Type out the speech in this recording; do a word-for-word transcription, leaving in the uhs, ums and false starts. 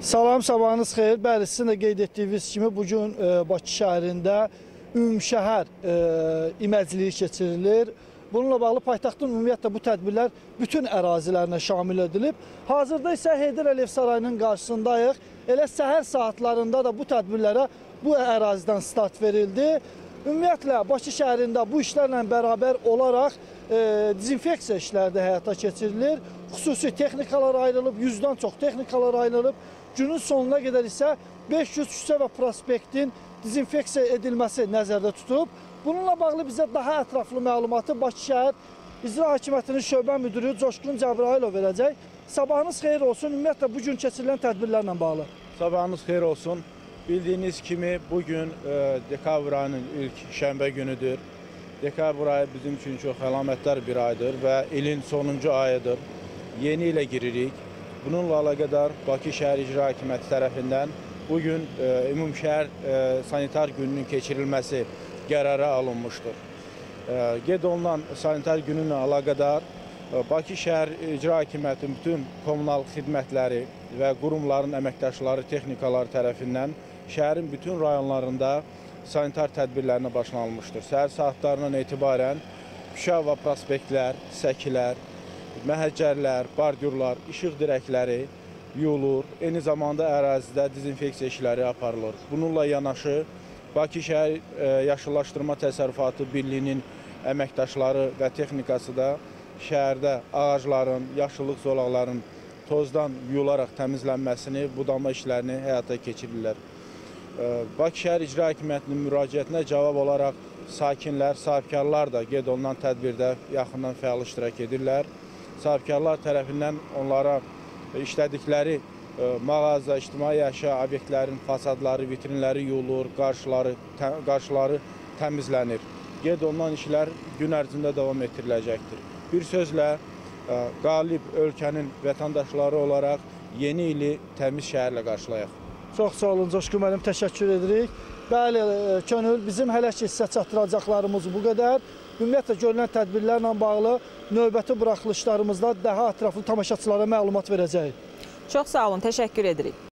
Salam, sabahınız xeyir. Bəli, sizin də qeyd etdiyiniz kimi bugün e, Bakı şəhərində ümumşəhər e, iməcliyi keçirilir. Bununla bağlı paytaxtın ümumiyyətlə bu tədbirlər bütün ərazilərinə şamil edilib. Hazırda isə Heydər Əliyev sarayının qarşısındayıq. Elə səhər saatlarında da bu tədbirlərə bu ərazidən start verildi. Ümumiyyətlə Bakı şəhərində bu işlərlə bərabər olaraq e, dezinfeksiya işləri də həyata keçirilir. Xüsusi texnikalar ayrılıb, yüzdən çox texnikalar ayrılıb. Günün sonuna qədər isə beş yüz küçə və prospektin dezinfeksiya edilməsi nəzərdə tutulub. Bununla bağlı bizə daha ətraflı məlumatı Bakı şəhər İcra Hakimiyyətinin şöbə müdürü Coşqun Cəbrayilov verəcək. Sabahınız xeyir olsun. Ümumiyyətlə bugün keçirilən tədbirlərlə bağlı. Sabahınız xeyir olsun. Bildiyiniz kimi bugün e, dekabr ayının ilk şənbə günüdür. Dekabr ayı bizim üçün çox əlamətdar bir aydır və ilin sonuncu ayıdır. Yeni ilə giririk. Bununla əlaqədar Bakı şəhər İcra Hakimiyyəti tərəfindən bugün e, ümumşəhər e, sanitar gününün keçirilməsi qərara alınmışdır. E, qeyd olunan sanitar gününlə əlaqədar e, Bakı şəhər İcra Hakimiyyətinin bütün kommunal xidmətləri və qurumların əməkdaşları, texnikaları tərəfindən şəhərin bütün rayonlarında sanitar tədbirlərinə başlanılmışdır. Səhər saatlarından etibarən küçə və prospektlər, səkilər, məhəccərlər, bardurlar, işıq dirəkləri yuyulur. Eyni zamanda ərazidə dezinfeksiya işləri aparılır. Bununla yanaşı Bakı şəhər e, Yaşıllaşdırma Təsərrüfatı Birliyinin əməkdaşları və texnikası da şəhərdə ağacların, yaşıllıq zolaqların tozdan yuyularaq təmizlənməsini, budama işlərini həyata keçirirlər. E, Bakı şəhər İcra Hakimiyyətinin müraciətinə cavab olaraq sakinlər, sahibkarlar da qeyd olunan tədbirdə yaxından fəal iştirak edirlər. Sahibkarlar tərəfindən onlara işlədikləri mağaza, ictimai əşya obyektlərin fasadları, vitrinləri yuyulur, qarşıları, tə, qarşıları təmizlənir. Qeyd olunan işlər gün ərzində davam etdiriləcəkdir. Bir sözlə, qalib ölkənin vətəndaşları olaraq yeni ili təmiz şəhərlə qarşılayaq. Çox sağ olun Coşqun müəllim, təşəkkür edirik. Bəli, Könül, bizim hələ ki sizə çatdıracaqlarımız bu qədər. Ümumiyyətlə görülən tədbirlərlə bağlı növbəti buraxılışlarımızda daha ətraflı tamaşaçılara məlumat verəcəyik. Çox sağ olun, təşəkkür edirik.